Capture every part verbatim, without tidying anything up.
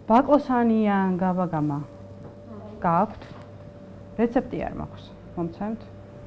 ბაკლოსანიან გაბაგამა გაქვთ. რეცეპტი არ მაქვს. მომცემთ.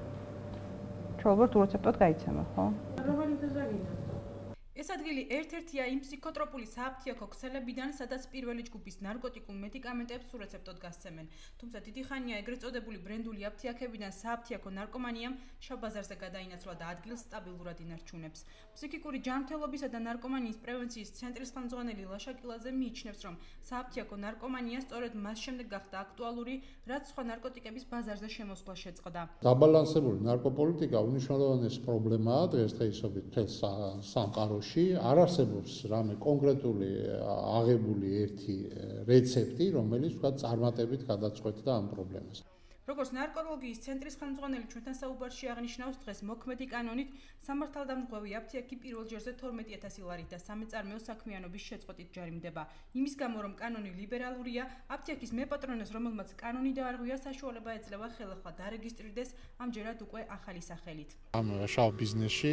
ჩაუბრალოდ რეცეპტად გაიცემა, ხო? რომელი დოზაგია? ეს ადგილი ერთ-ერთია იმ ფსიქოტროპული სააფთიაქო ქსელებიდან, სადაც პირველი ჯგუფის ნარკოტიკულ მედიკამენტებს სურეცეპტოდ გასცემენ. თუმცა დიდი ხანია ეგრეთ წოდებული ბრენდული აფთიაქებიდან სააფთიაქო ნარკომანიამ შავ ბაზარზე გადაინაცვლა და ადგილს სტაბილურად ინარჩუნებს. ფსიქიკური ჯანმრთელობისა და ნარკომანიის პრევენციის ცენტრის ხელმძღვანელი ლაშა კილაძე მიიჩნევს, რომ სააფთიაქო ნარკომანია სწორედ მას შემდეგ გახდა აქტუალური, რაც სხვა ნარკოტიკების ბაზარზე შემოსვლა შეწყდა. დაბალანსებული ნარკოპოლიტიკა უნიშნელოვანესი პრობლემაა დღესდღეობით მთელ სამყაროში. არ არსებობს რამე კონკრეტული აღებული ერთი რეცეპტი, რომელიც თქვა წარმატებით გადაწყვეტდა ამ პრობლემას. როგორც ნარკოლოგიის ცენტრის ხელმძღვანელი ჩვენთან საუბარში აღნიშნავს, დღეს მოქმედი კანონით სამართალდამცავი აფთიაქი პირველ ჯერზე თორმეტი ათასი ლარით და სამეწარმეო საქმიანობის შეწყვეტით ჯარიმდება. იმის გამო, რომ კანონი ლიბერალურია, აფთიაქის მეპატრონეს, რომელმაც კანონი დაარღვია, საშუალება ეძლევა ხელახლა დარეგისტრირდეს ამჯერად უკვე ახალი სახელით. ამ შავ ბიზნესში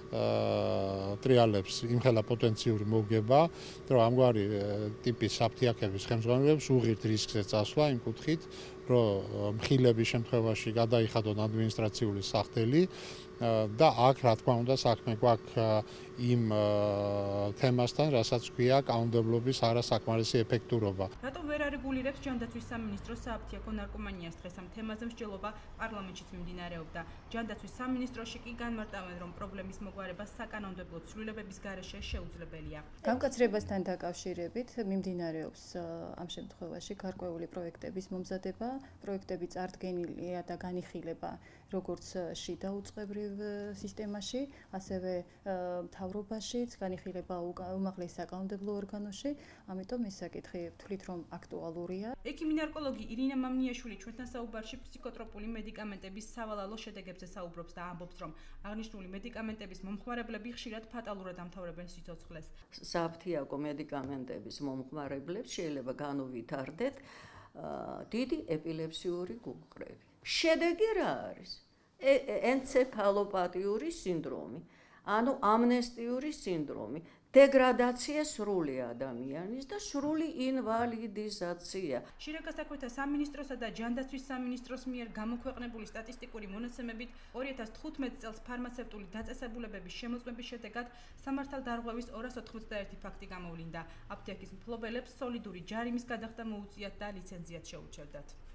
ტრიალებს იმხელა პოტენციური მოგება, რომ ამგვარი ტიპის აფთიაქების ხელმძღვანელებს უღირთ რისკზე წასვლა იმ კუთხით, რომ მხილების შემთხვევაში გადაიხადონ ადმინისტრაციული სახელი და აქ რა თქმა უნდა საქმე გვაქვს იმ თემასთან, რასაც ქვია კანონმდებლობის არასაკმარისი ეფექტურობა. რატომ ვერ არეგულირებს ჯანდაცვის სამინისტრო სააფთიაქო ნარკომანიას? დღეს ამ თემაზე მსჯელობა პარლამენტშიც მიმდინარეობდა. ჯანდაცვის სამინისტროში კი განმარტავენ, რომ პრობლემის მოგვარება საკანონმდებლო ცვლილებების გარეშე შეუძლებელია. გამკაცრებასთან დაკავშირებით მიმდინარეობს ამ შემთხვევაში გარკვეული პროექტების მომზადება, პროექტები წარდგენილია და განიხილება როგორც შიდა უწყებრივ სისტემაში, ასევე მთავრობაშიც, განიხილება უმაღლეს საკანონმდებლო ორგანოში, ამიტომ ეს საკითხი ვთვლით, რომ აქტუალურია. ექიმი ნარკოლოგი ირინა მამნიაშვილი ჩვენთან საუბარში ფსიქოტროპული მედიკამენტების სავალალო შედეგებზე საუბრობს და ამბობს, რომ აღნიშნული მედიკამენტების მომხმარებლები ხშირად ფატალურად ამთავრებენ სიცოცხლეს. სააფთიაქო მედიკამენტების მომხმარებლებს შეიძლება განუვითარდეთ დიდი ეპილეფსიური გულყრები. შედეგი რა არის? ენცეფალოპათიური სინდრომი, ანუ ამნესტიური სინდრომი, დეგრადაცია სრული ადამიანის და სრული ინვალიდიზაცია. შინაგან საქმეთა სამინისტროსა და ჯანდაცვის სამინისტროს მიერ გამოქვეყნებული სტატისტიკური მონაცემებით ორი ათას თხუთმეტ წელს ფარმაცევტული დაწესებულებების შემოწმების შედეგად სამართალდარღვევის ორას ოთხმოცდაერთი ფაქტი გამოვლინდა. აფთიაქის მფლობელებს სოლიდური ჯარიმის გადახდა მოუწიათ და ლიცენზიაც შეუჩერდათ.